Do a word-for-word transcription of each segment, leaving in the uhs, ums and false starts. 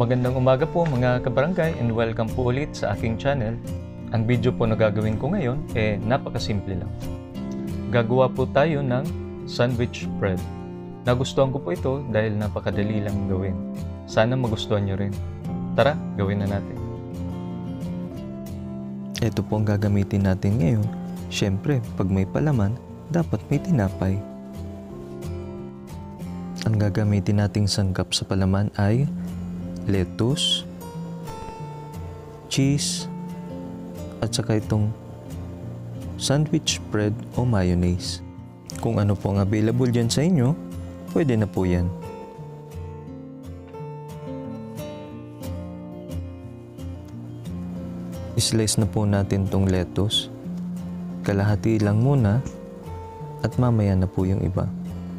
Magandang umaga po mga kabarangay and welcome po ulit sa aking channel. Ang video po na gagawin ko ngayon eh napakasimple lang. Gagawa po tayo ng sandwich bread. Nagustuhan ko po ito dahil napakadali lang gawin. Sana magustuhan nyo rin. Tara, gawin na natin. Ito po ang gagamitin natin ngayon. Siyempre, pag may palaman, dapat may tinapay. Ang gagamitin nating sangkap sa palaman ay lettuce, cheese, at saka itong sandwich bread o mayonnaise. Kung ano po ang available dyan sa inyo, pwede na po yan. Slice na po natin itong lettuce. Kalahati lang muna at mamaya na po yung iba.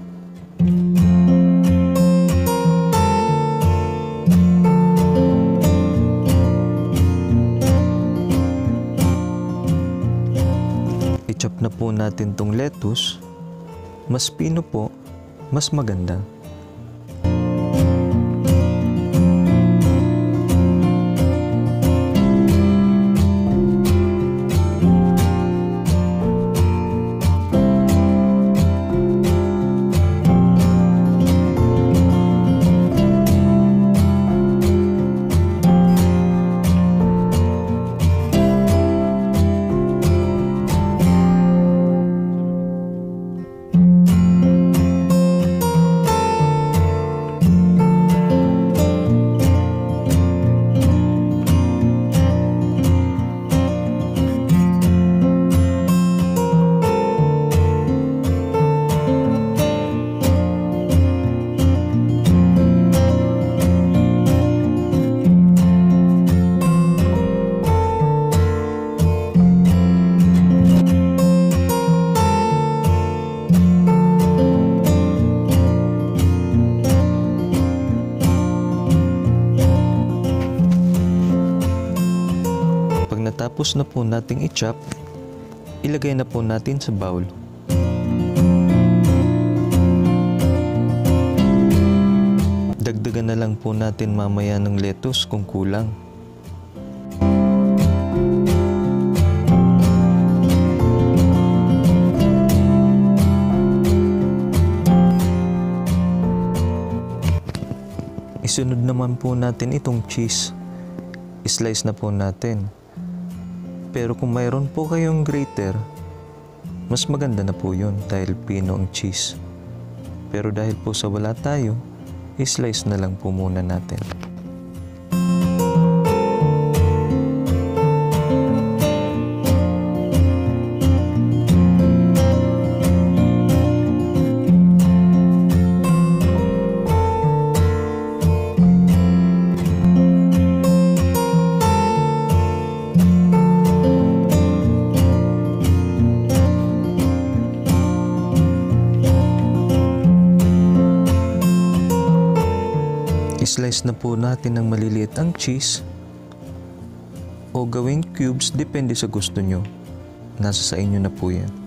I-chop na po natin tong lettuce. Mas pino po, mas maganda. Tapos na po nating i-chop, ilagay na po natin sa bowl. Dagdagan na lang po natin mamaya ng lettuce kung kulang. Isunod naman po natin itong cheese. I-slice na po natin. Pero kung mayroon po kayong grater, mas maganda na po yun dahil pino ang cheese. Pero dahil po sa wala tayo, i-slice na lang po muna natin. I-slice na po natin ng maliliit ang cheese o gawing cubes, depende sa gusto nyo. Nasa sa inyo na po yan.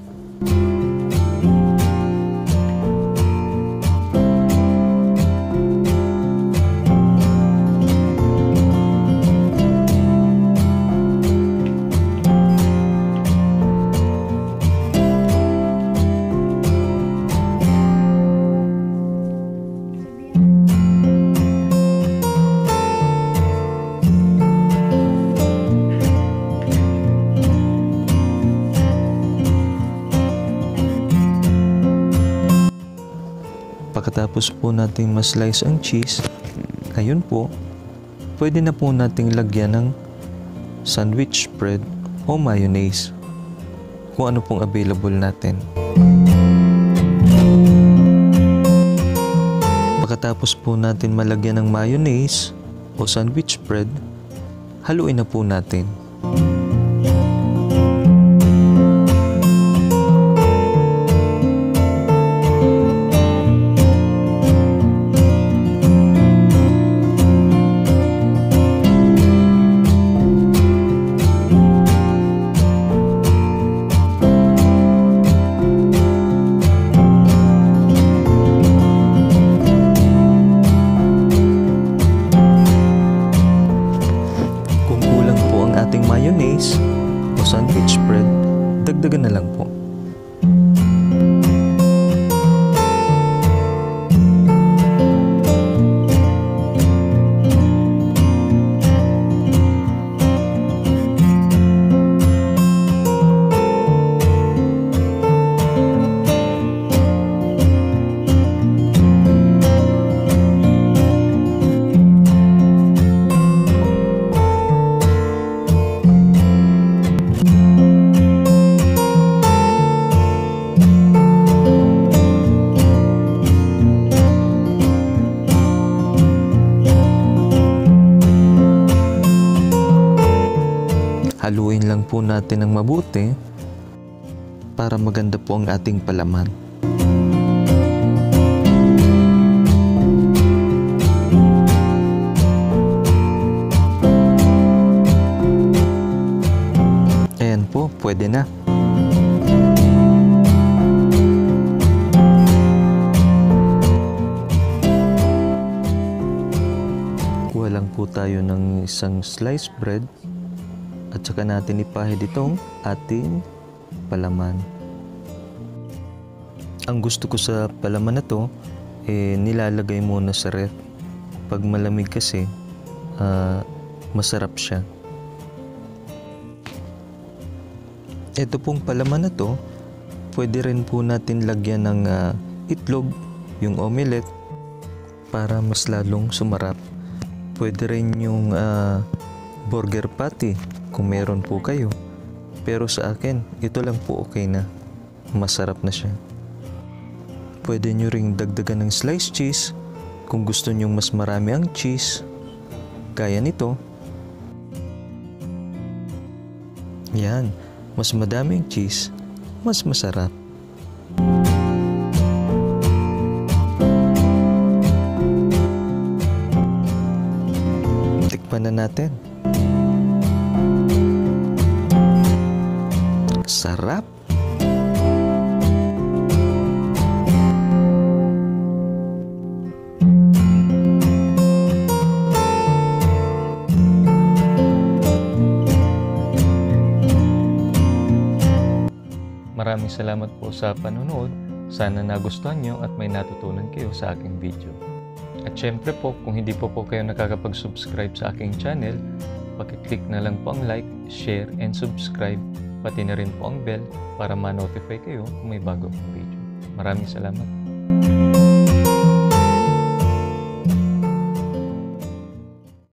Pagkatapos po nating ma-slice ang cheese, ayun po, pwede na po nating lagyan ng sandwich bread o mayonnaise. Kung ano pong available natin. Pagkatapos po natin malagyan ng mayonnaise o sandwich bread, haluin na po natin. dagdagan na lang po. Haluin lang po natin ng mabuti para maganda po ang ating palaman. Ayan po, pwede na. Kuha lang po tayo ng isang sliced bread. At saka natin ipahid itong ating palaman. Ang gusto ko sa palaman na to, eh, nilalagay muna sa ref. Pag malamig kasi, uh, masarap siya. Ito pong palaman na to, pwede rin po natin lagyan ng uh, itlog, yung omelette, para mas lalong sumarap. Pwede rin yung uh, burger patty, kung meron po kayo. Pero sa akin, ito lang po okay na. Masarap na siya. Pwede nyo ring dagdagan ng sliced cheese kung gusto nyo mas marami ang cheese. Gaya nito. Yan. Mas madaming cheese, mas masarap. Tikman na natin. Sarap. Maraming salamat po sa panonood. Sana nagustuhan nyo at may natutunan kayo sa aking video. At syempre po, kung hindi po po kayo nakakapag-subscribe sa aking channel, pakiclick na lang po ang like, share, and subscribe. Pati na rin po ang bell para ma-notify kayo kung may bago akong video. Maraming salamat.